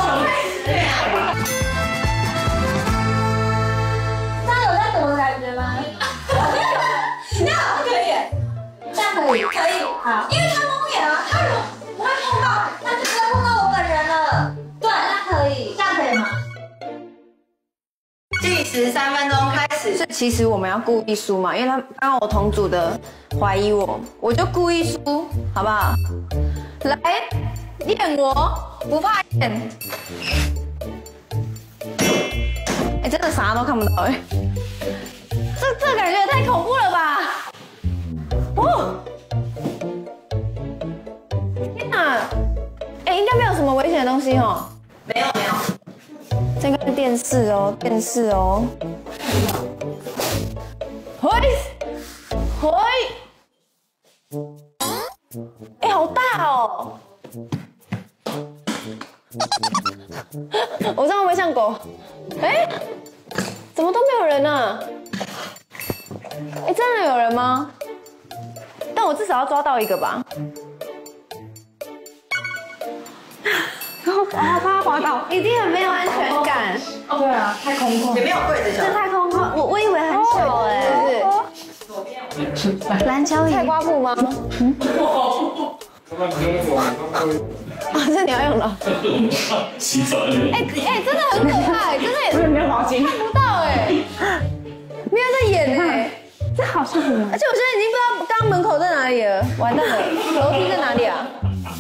这样有在躲的感觉吗？ 那好像可以， 这样可以， 可以， 好， 因为他蒙眼啊，他如果不会碰到，那就不会碰到我本人了。 对，那可以，这样可以吗？ 计时3分钟开始。 其实我们要故意输嘛，因为他刚刚我同组的怀疑我，我就故意输，好不好？来，演我不怕演。哎，真的啥都看不到哎，这感觉也太恐怖了吧！哦，天哪！哎，应该没有什么危险的东西哦。 没有。 这个是电视哦，电视哦。嘿，哎，好大哦！我这样会不会像狗？哎，怎么都没有人呢？哎，真的有人吗？但我至少要抓到一个吧。怕他滑倒，一定很没有安全感。 哦，对啊，太空旷， 也没有柜子， 这太空旷，我以为很小哎，是不是？蓝胶菜瓜布吗？啊，这你要用的。 洗澡。 哎，真的很可怕，真的也没有毛巾，看不到哎，没有在演哎，这好像很难。而且我现在已经不知道刚刚门口在哪里了，完蛋了，楼梯在哪里啊？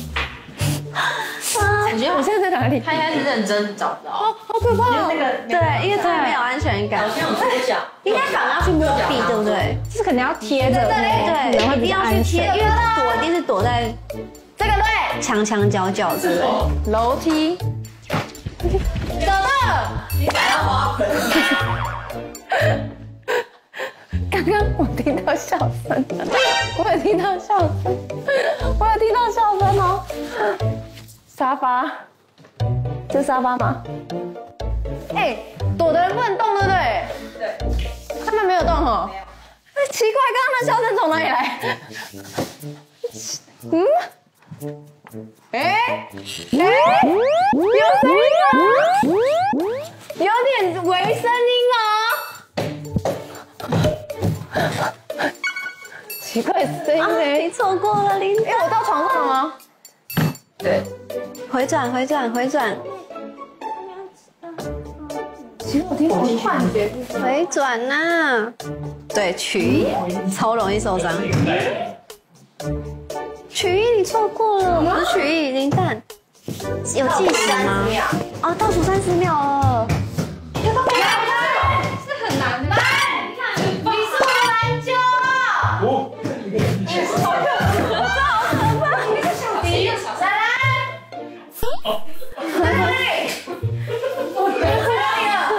我觉得我现在在哪里？ 他应该是认真找不到。 好可怕！ 对，因为真的没有安全感。 好像有缩小。 应该反而要去摸壁，对不对？ 就是肯定要贴着， 对，一定要去贴，因为躲一定是躲在这个对， 墙角之类的。 楼梯，走了。 你踩到花盆。 刚刚我听到笑声，我有听到笑声，我有听到笑声哦。沙发，这是沙发吗？哎，躲的人不能动，对不对？ 对。 他们没有动哦。哎，奇怪，刚刚那笑声从哪里来？有声音哦，有点微声音哦。奇怪的声音呢？ 你错过了林。 哎，我到床上了吗？ 对。 回转。 其实我听到幻觉， 回转呐。对，曲艺超容易受伤。曲艺你错过了，不是曲艺，林蛋。有计时吗？哦，倒数30秒了。 是很难的。来，你是我的篮球。你是小克，我知道好可怕。你是小迪，小三来。来，我觉得可以了。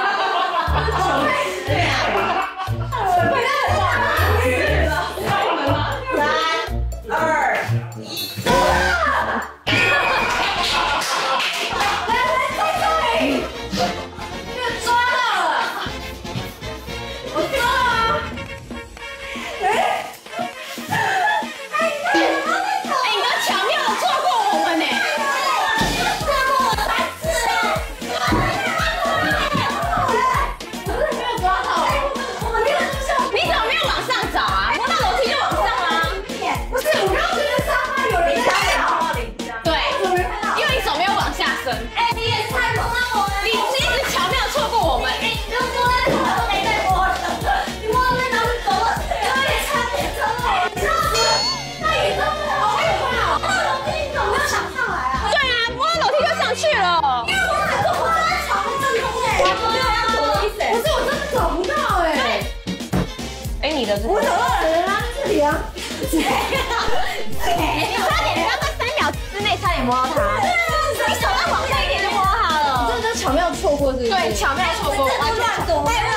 我找到人啊，这里啊！你差点，刚刚3秒之内差点摸到他。你手要往上一点就摸他了。这巧妙错过，是不是？对，巧妙错过，完全错过。